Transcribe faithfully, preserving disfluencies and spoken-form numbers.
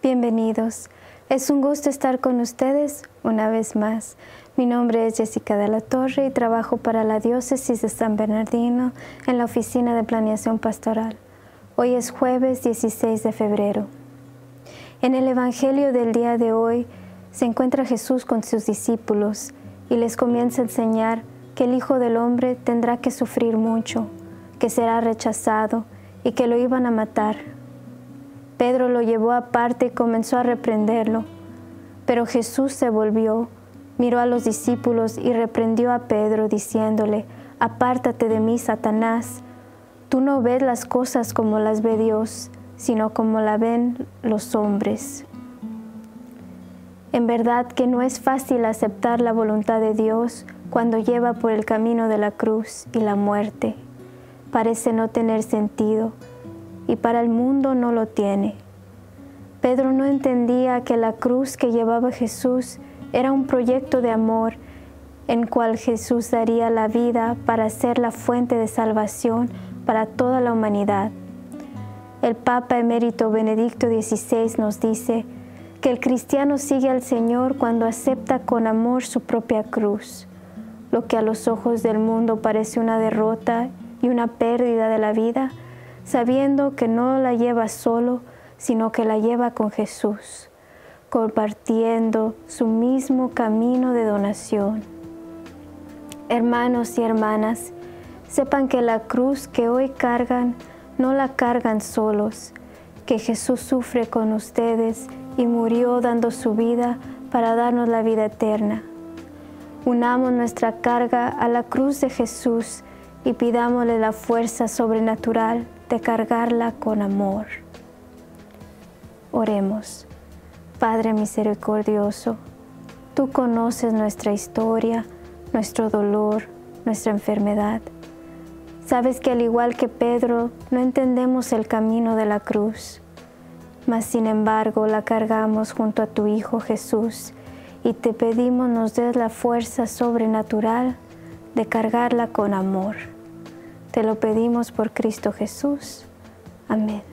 Bienvenidos. Es un gusto estar con ustedes una vez más. Mi nombre es Jessica de la Torre y trabajo para la Diócesis de San Bernardino en la Oficina de Planeación Pastoral. Hoy es jueves dieciséis de febrero. En el Evangelio del día de hoy se encuentra Jesús con sus discípulos y les comienza a enseñar que el Hijo del Hombre tendrá que sufrir mucho, que será rechazado y que lo iban a matar. Pedro lo llevó aparte y comenzó a reprenderlo, pero Jesús se volvió, miró a los discípulos y reprendió a Pedro diciéndole: «Apártate de mí, Satanás, tú no ves las cosas como las ve Dios, sino como la ven los hombres». En verdad que no es fácil aceptar la voluntad de Dios cuando lleva por el camino de la cruz y la muerte. Parece no tener sentido, y para el mundo no lo tiene. Pedro no entendía que la cruz que llevaba Jesús era un proyecto de amor en cual Jesús daría la vida para ser la fuente de salvación para toda la humanidad. El Papa Emérito Benedicto dieciséis nos dice que el cristiano sigue al Señor cuando acepta con amor su propia cruz, lo que a los ojos del mundo parece una derrota y una pérdida de la vida, sabiendo que no la lleva solo, sino que la lleva con Jesús, compartiendo su mismo camino de donación. Hermanos y hermanas, sepan que la cruz que hoy cargan, no la cargan solos, que Jesús sufre con ustedes y murió dando su vida para darnos la vida eterna. Unamos nuestra carga a la cruz de Jesús y pidámosle la fuerza sobrenatural de cargarla con amor. Oremos. Padre misericordioso, tú conoces nuestra historia, nuestro dolor, nuestra enfermedad. Sabes que al igual que Pedro, no entendemos el camino de la cruz, mas sin embargo la cargamos junto a tu Hijo Jesús y te pedimos nos des la fuerza sobrenatural de cargarla con amor. Te lo pedimos por Cristo Jesús. Amén.